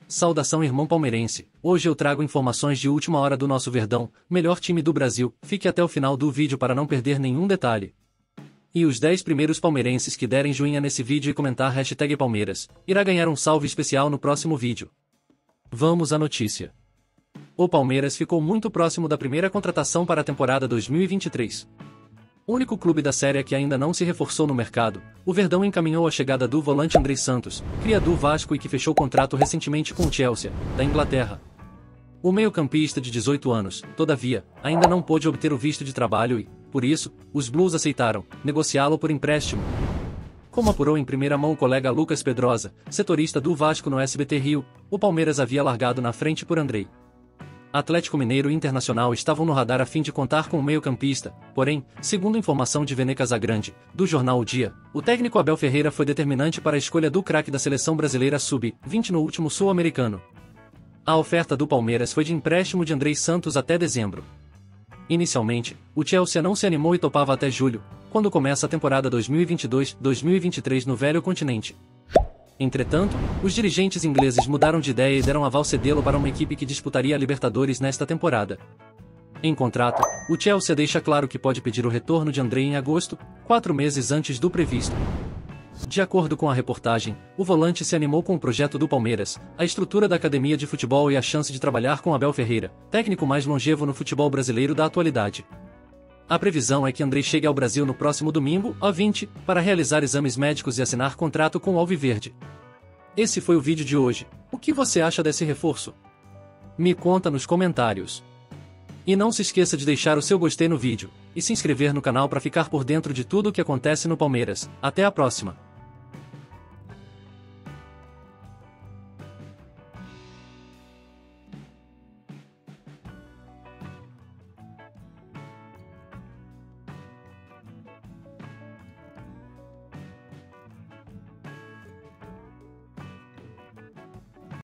Saudação, irmão palmeirense. Hoje eu trago informações de última hora do nosso Verdão, melhor time do Brasil. Fique até o final do vídeo para não perder nenhum detalhe. E os 10 primeiros palmeirenses que derem joinha nesse vídeo e comentar #Palmeiras, irá ganhar um salve especial no próximo vídeo. Vamos à notícia. O Palmeiras ficou muito próximo da primeira contratação para a temporada 2023. Único clube da Série A que ainda não se reforçou no mercado, o Verdão encaminhou a chegada do volante Andrei Santos, cria do Vasco e que fechou contrato recentemente com o Chelsea, da Inglaterra. O meio-campista de 18 anos, todavia, ainda não pôde obter o visto de trabalho e, por isso, os Blues aceitaram negociá-lo por empréstimo. Como apurou em primeira mão o colega Lucas Pedrosa, setorista do Vasco no SBT Rio, o Palmeiras havia largado na frente por Andrei. Atlético Mineiro e Internacional estavam no radar a fim de contar com o meio-campista, porém, segundo informação de Vene Casagrande, do jornal O Dia, o técnico Abel Ferreira foi determinante para a escolha do craque da seleção brasileira sub-20 no último Sul-Americano. A oferta do Palmeiras foi de empréstimo de Andrei Santos até dezembro. Inicialmente, o Chelsea não se animou e topava até julho, quando começa a temporada 2022-2023 no Velho Continente. Entretanto, os dirigentes ingleses mudaram de ideia e deram aval cedê-lo para uma equipe que disputaria a Libertadores nesta temporada. Em contrato, o Chelsea deixa claro que pode pedir o retorno de Andrei em agosto, 4 meses antes do previsto. De acordo com a reportagem, o volante se animou com o projeto do Palmeiras, a estrutura da academia de futebol e a chance de trabalhar com Abel Ferreira, técnico mais longevo no futebol brasileiro da atualidade. A previsão é que Andrei chegue ao Brasil no próximo domingo, a 20, para realizar exames médicos e assinar contrato com o Alviverde. Esse foi o vídeo de hoje. O que você acha desse reforço? Me conta nos comentários. E não se esqueça de deixar o seu gostei no vídeo, e se inscrever no canal para ficar por dentro de tudo o que acontece no Palmeiras. Até a próxima!